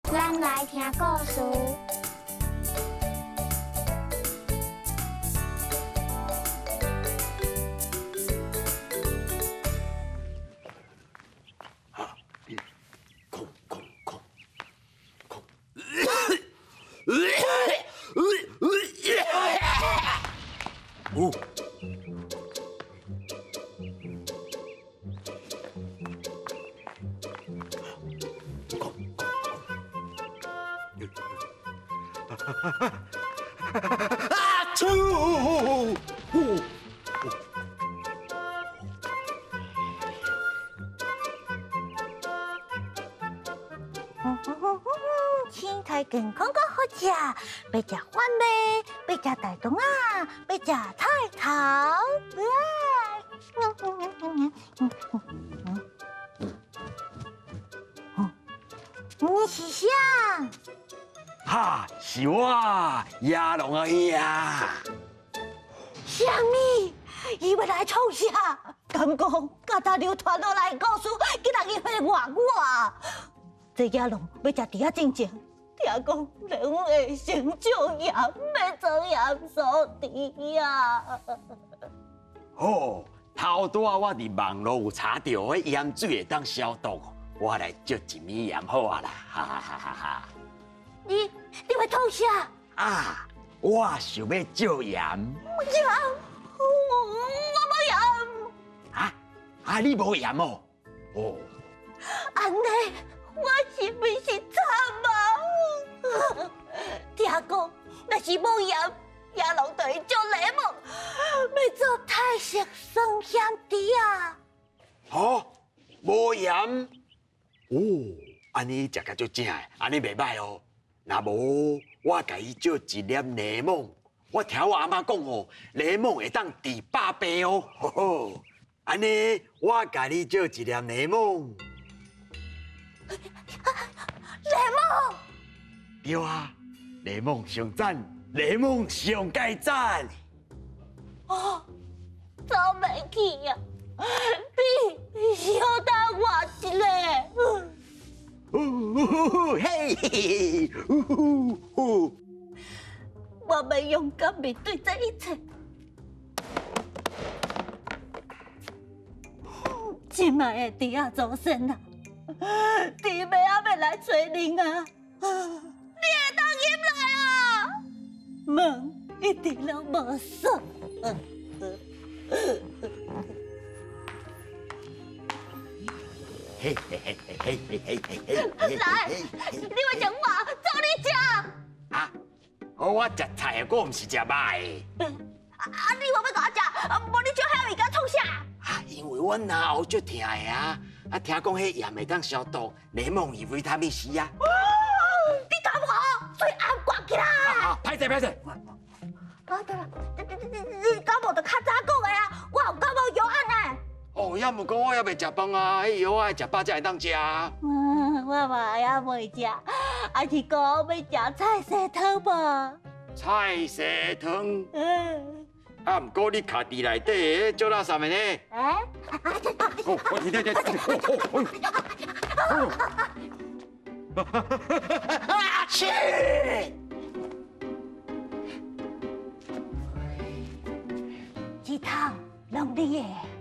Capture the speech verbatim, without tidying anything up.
咱来听故事。 空空空空。哦。 啊！啾！ 青菜健康个好食，要食番麦，要食大肠啊，要食菜头。你是谁？ 哈，是我亚龙阿姨啊！ 什么？伊要来创啥？敢讲甲他流传落来的故事，竟然去骗我我？这亚龙要食猪仔正正，听讲人会成就盐，要做盐酥猪啊！ 哦，头拄啊，我伫网络有查到，迄盐水会当消毒，我来借一米盐好啊啦！哈哈哈哈哈！ 你你要创啥？ 啊，我想要借盐。 盐，我我无盐。 啊啊，你无盐哦？哦。 安尼，我是不是惨啊？听讲，若是无盐，野狼就会做雷蒙，要做泰式酸咸猪啊。 哦，无盐。哦，安尼食甲足正的，安尼袂歹哦。 若无，我甲伊借一粒柠檬。我听我阿妈讲哦，柠檬会当治百病哦。吼吼，安尼我甲你借一粒柠檬。 柠檬？ 对啊，柠檬上赞，柠檬上盖赞。 哦，走袂去呀！你小等我一下。 呜嘿嘿，呜呼！ 我要勇敢面对这一切。今麦的猪仔祖先啊，猪尾仔要来找恁啊！你会当入来啊？门一定拢无锁。 嘿嘿嘿嘿嘿嘿嘿嘿嘿！ 来，你要讲话，照你食。 啊，我食菜的，我唔是食肉的。 啊，你我要甲我食，无你叫遐物件创啥？ 啊，因为我脑喉足疼的啊，啊，听讲迄盐会当消毒，柠檬是维他命 C 啊。 你敢无？最暗挂起来。 啊，歹势歹势。 啊，对了，你你你你敢无就较早讲的啊？我有感冒药案呢。 哦，也毋过我也未食饭啊，迄药爱食饱才会当食。 嗯，我嘛也未食，啊是讲要食菜色汤无？ 菜色汤。 嗯。 啊，毋过你卡伫内底迄做垃圾的呢？ 哎。 哦，我听听听。哦哦。啊去！ 鸡汤，拢你的。